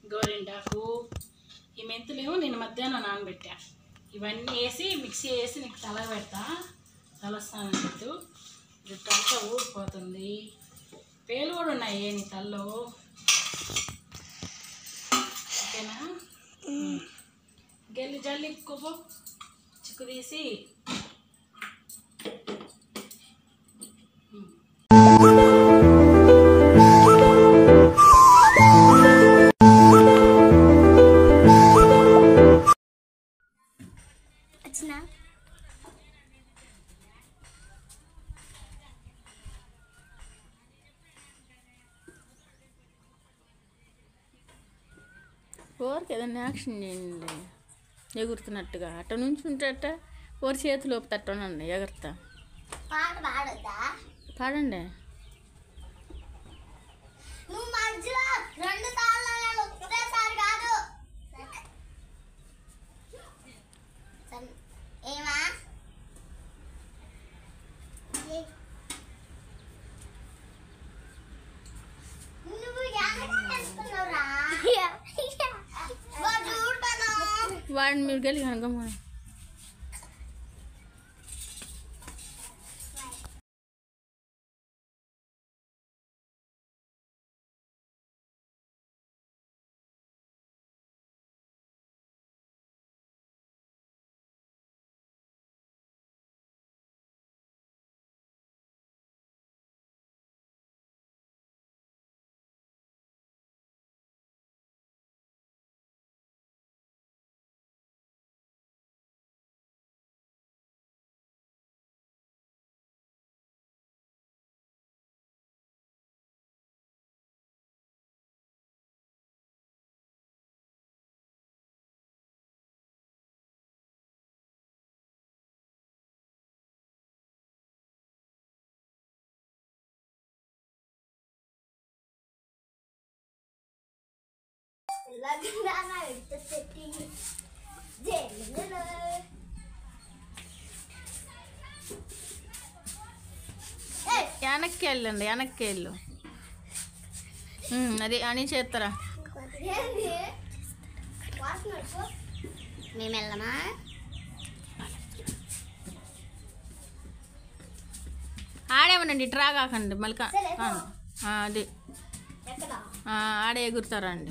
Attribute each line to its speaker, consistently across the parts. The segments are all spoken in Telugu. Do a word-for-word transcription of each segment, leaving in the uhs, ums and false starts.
Speaker 1: గోరింటాకు, ఈ మెంతులేమో నేను మధ్యాహ్నం నానబెట్టా. ఇవన్నీ వేసి మిక్సీ వేసి నీకు తల పెడతా, తలస్నానం పెట్టు. జుట్టు అంతా ఊడిపోతుంది. పేలు కూడా ఉన్నాయి నీ తల్లో, ఓకేనా? గెల్లి జల్లి కొవ్వు చిక్కు తీసి
Speaker 2: ఓరికి ఏదన్నా యాక్షన్ చేయండి, ఎగురుతున్నట్టుగా. అట్ట నుంచి ఉంటట ఓరి చేతిలో తట్టనండి ఎగురుతా. పాడండి. వాడిని మీరు గెలి కనుకమ్మ. వెనక్కి వెళ్ళండి, వెనక్కి వెళ్ళు. అది అని చేస్తారా?
Speaker 3: మేము వెళ్ళమా?
Speaker 2: ఆడేమనండి ట్రా కాకండి మళ్ళీ. అది ఆడే ఎగురుతారా అండి?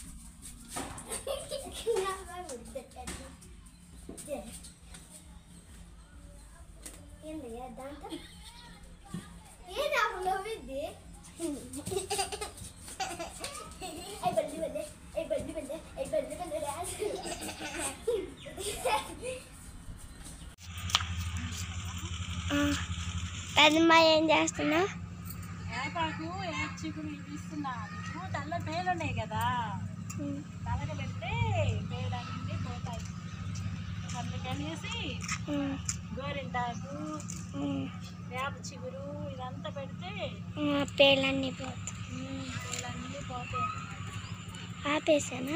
Speaker 3: పెద్దమ్మ ఏం చేస్తున్నా?
Speaker 1: వేపాకు చిగురు తీస్తున్నా. నీకు తల్ల పేలు ఉన్నాయి కదా, తలక పెడితే పేలన్నీ పోతాయి. అందుకనేసి గోరింటాకు, వేప చిగురు ఇదంతా పెడితే
Speaker 3: పేలన్నీ పోతాయి.
Speaker 1: పేలన్నీ పోతాయి.
Speaker 3: ఆపేసానా?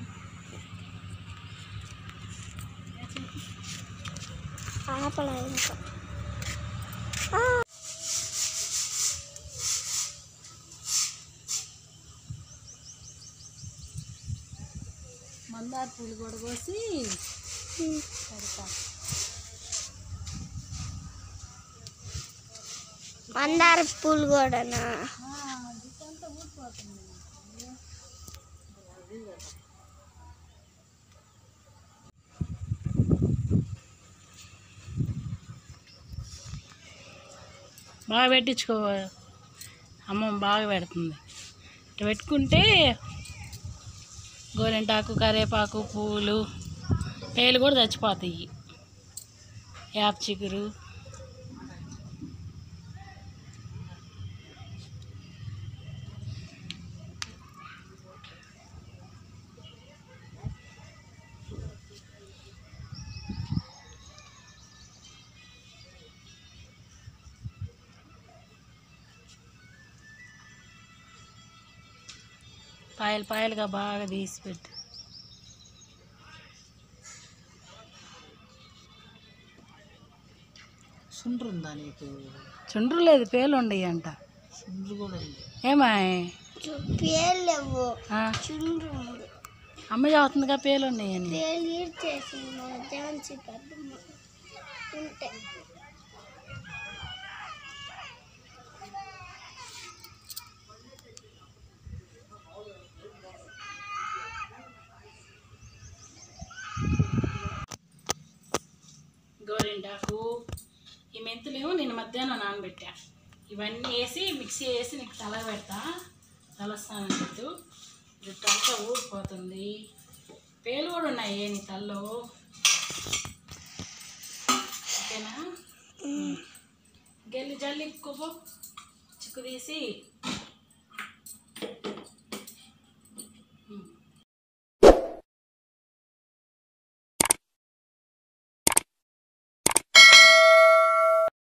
Speaker 3: ఆపలేదు ఇంకా.
Speaker 1: మందార పూలు కూడా కోసి పెడతా.
Speaker 3: మందార పూలు కూడానా?
Speaker 1: జుట్టంతా ఊడిపోతుంది. బాగా పెట్టించుకో, అమ్మ బాగా పెడుతుంది. ఇట్లా పెట్టుకుంటే గోరింటాకు, కరివేపాకు, పూలు, పేలు కూడా చచ్చిపోతాయి. వేప చిగురు పాయలు పాయలుగా బాగా తీసి పెట్టు. చుండ్రు ఉందా నీకు? చుండ్రు లేదు, పేలు ఉండయి అంట. చుండ్రు కూడా ఉంది. ఏమాయ్
Speaker 3: పేర్లేవు
Speaker 1: ఆ,
Speaker 3: చుండ్రు
Speaker 1: అమ్మ చదువుతుందిగా పేర్లు ఉన్నాయని.
Speaker 3: పేర్లు ఈడ్చేసింది మా ఝాన్సీ పెద్దమ్మ ఉంటే.
Speaker 1: గోరింటాకు, ఈ మెంతులేమో నేను మధ్యాహ్నం నానబెట్టా. ఇవన్నీ వేసి మిక్సీ వేసి నీకు తల పెడతా. తలస్నానం పెట్టు, జుట్టు అంతా ఊడిపోతుంది. పేలు కూడా ఉన్నాయి నీ తలలో. ఓకేనా? గెల్లి జల్లి కువ్వు చిక్కు తీసి